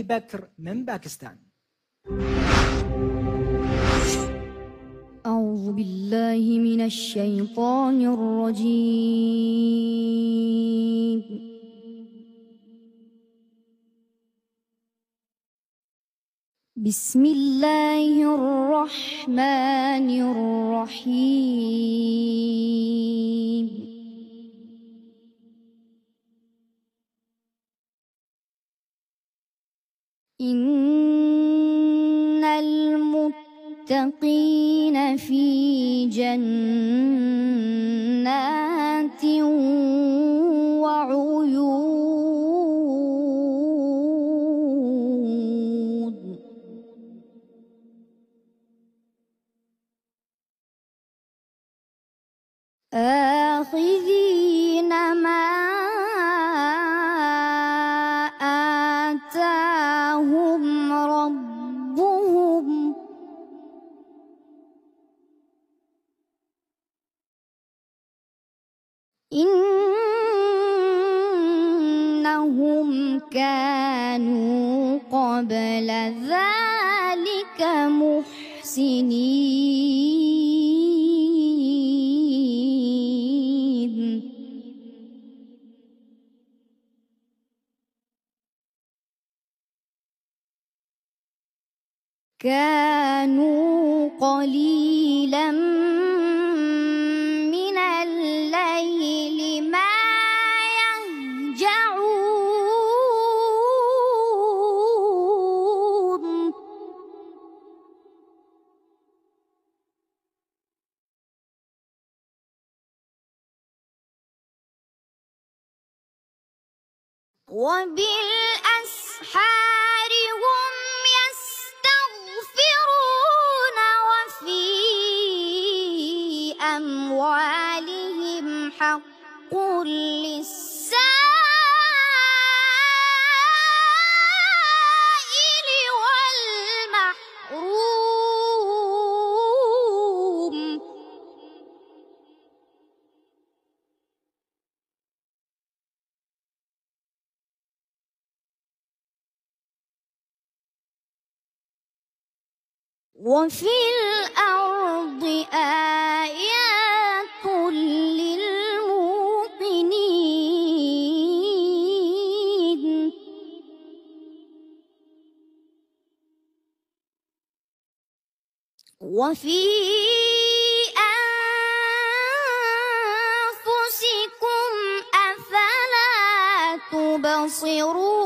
بكر من باكستان. أعوذ بالله من الشيطان الرجيم. بسم الله الرحمن الرحيم. إن المتقين في جنات وعيون آخذين ما آتاهم ربهم إنهم كانوا قبل ذلك محسنين كانوا قليلا من الليل ما يهجعون وبالأسحار هم يستغفرون وفي أموالهم حق للسائل والمحروم وفي الأرض آيات للموقنين وفي أنفسكم أفلا تبصرون